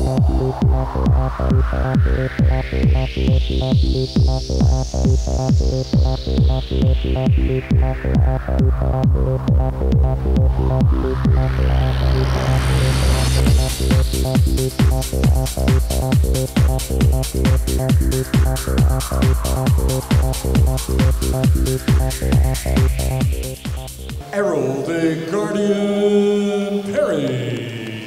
Errol the Guardian Parris.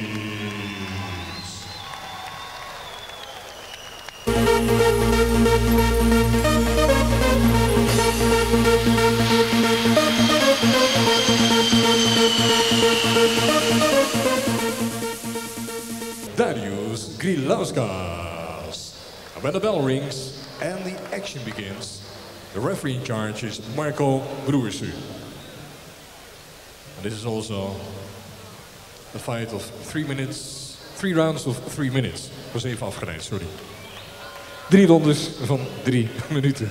Darius Grilauskas. And when the bell rings and the action begins, the referee in charge is Prix. And this is also a fight of 3 minutes, 3 rounds of 3 minutes. Ik was even afgeleid, sorry. 3 rondes van 3 minuten.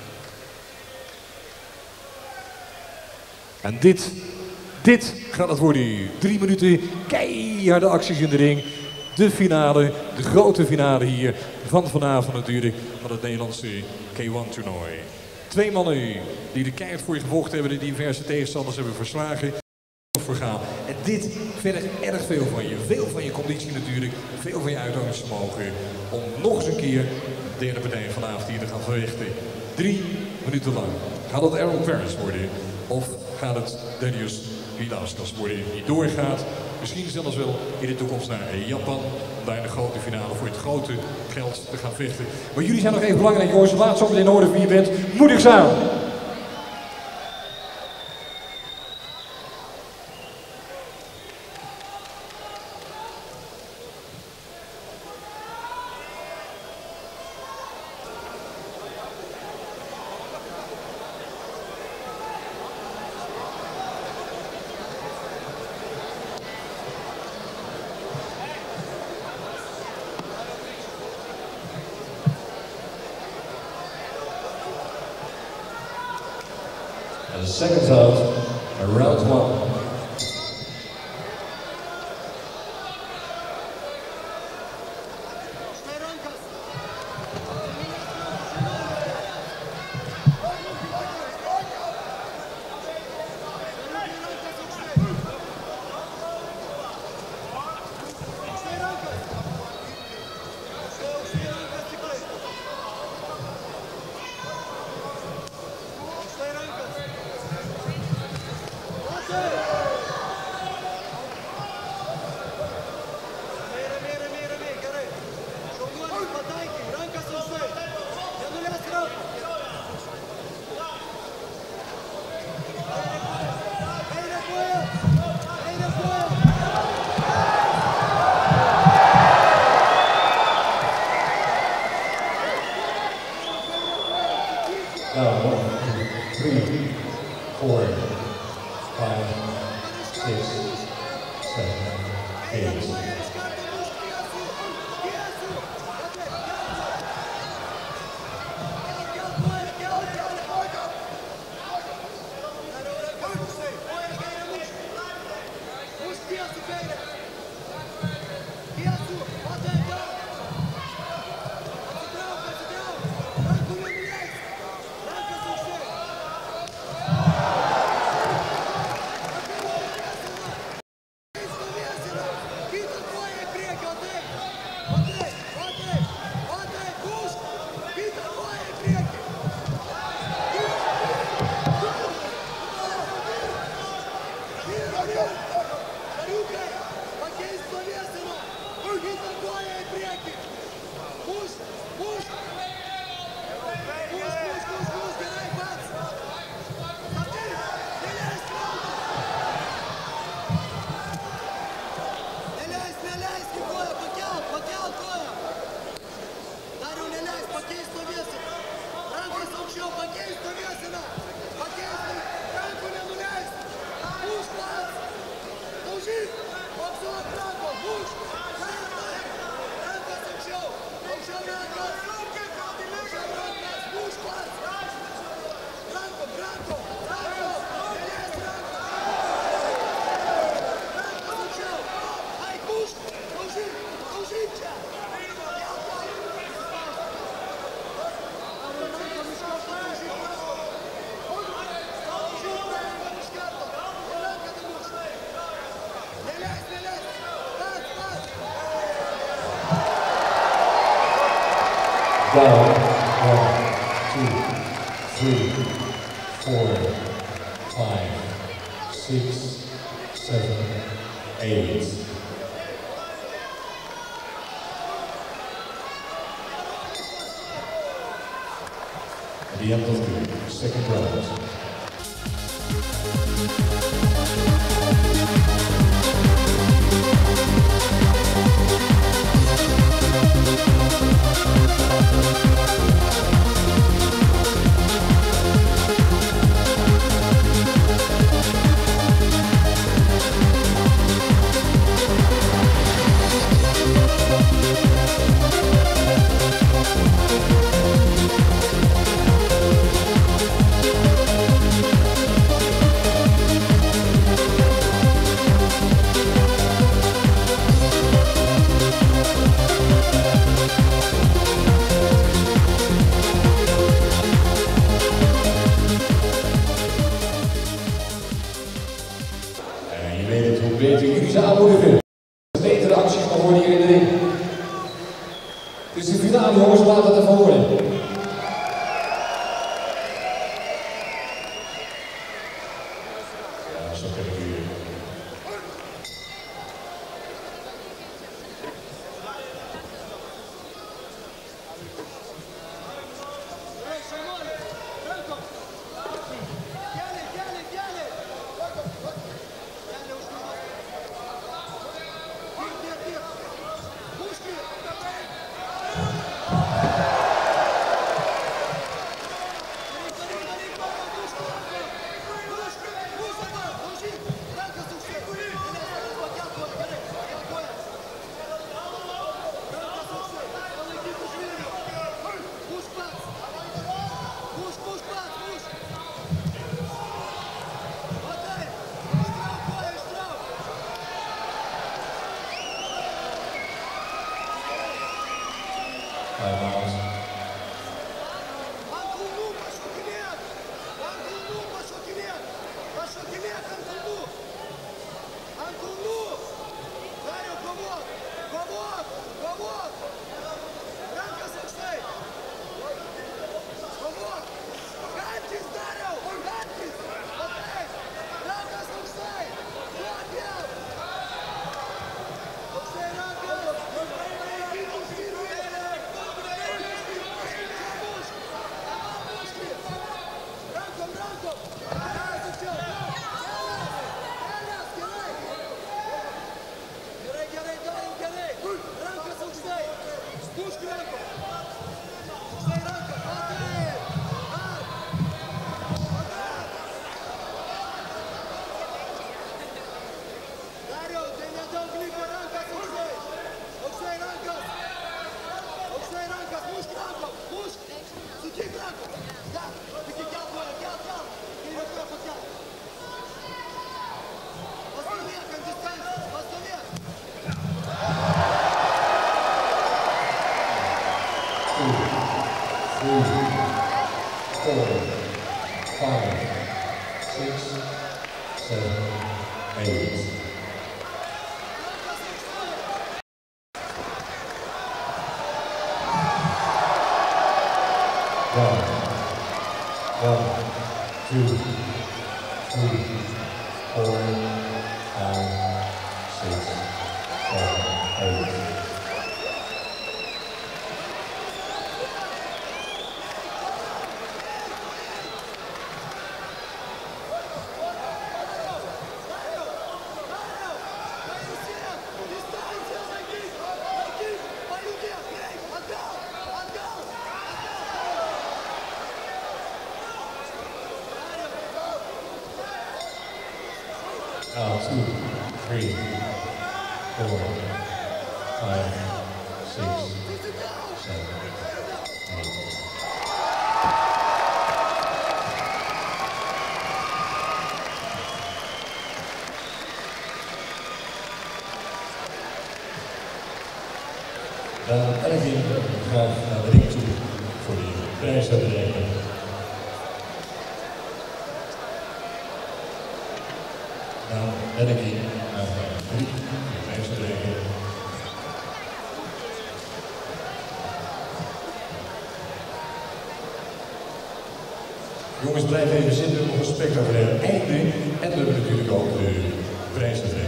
En dit gaat het worden. 3 minuten keiharde acties in de ring. De finale, de grote finale hier van vanavond natuurlijk, van het Nederlandse K1-toernooi. 2 mannen die de keihard voor je gevochten hebben, die diverse tegenstanders hebben verslagen. Gaan. En dit vergt erg veel van je. Veel van je conditie natuurlijk, veel van je uithoudingsvermogen. Om nog eens een keer de derde partij vanavond hier te gaan verrichten. 3 minuten lang. Gaat het Errol Parris worden? Of gaat het Darius Grilauskas worden die doorgaat? Misschien zelfs wel in de toekomst naar Japan. Om daar in de grote finale voor het grote geld te gaan vechten. Maar jullie zijn nog even belangrijk, jongens. Laat zo meteen horen wie je bent. Moedig zijn! And the second out, round 1. Yeah. Down. 1, 2, 3, 4, 5, 6, 7, 8. At the end of the second round. Jullie zijn aanmoedigen. Betere acties nog worden hier in de ring. Het is de finale, jongens, laat het even horen. Ja, zo ken ik jullie. Now 2, 3, 4, 5, 6, 7, 8. Dan Erwin graag naar de ring toe voor de prijsuitreiking. Dan Erwin naar de prijsuitreiking. Jongens, blijf even zitten, nog een spectaculair einde. En we hebben natuurlijk ook de prijsuitreiking.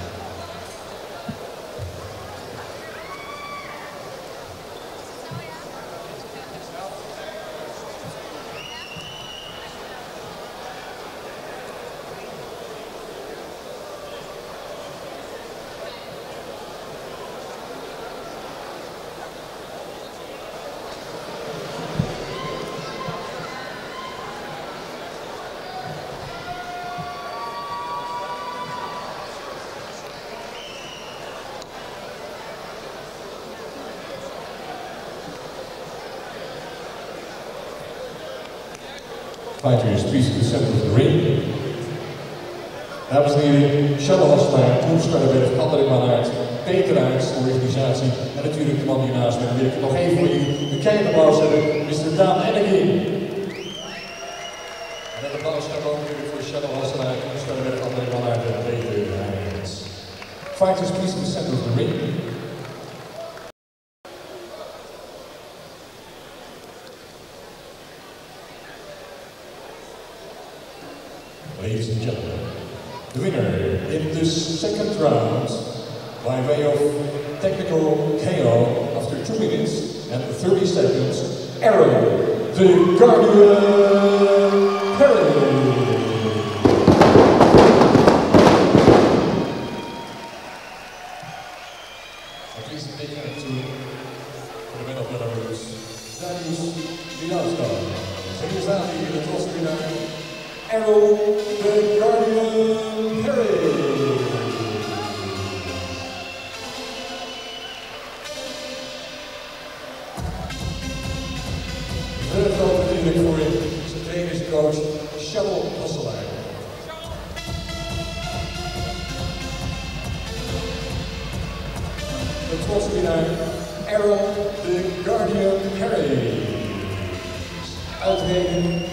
Fighters, please to the center of the ring. Dames en heren, Charles Hasselaar, Toerstarrenberg, André Mannaert, Peter Aerts, de organisatie en natuurlijk de man hiernaast met wie ik nog even voor jullie de kleine applaus hebben, Mr. Daan Enneging. En een applaus hebben we ook natuurlijk voor Charles Hasselaar, Toerstarrenberg, André Mannaert en Peter Aerts. Fighters, please to the center of the ring. Ladies and gentlemen, the winner in the second round by way of technical KO after 2 minutes and 30 seconds, Errol the Guardian Parris. Please take it to the man of Belarus, Darius Grilauskas. En hier staat hij, de trotse winnaar, Errol the Guardian Parris. De grote natuurlijk voor zijn trainerscoach Charles Hasselaar. De trotse winnaar Errol the Guardian Parris. Uitreden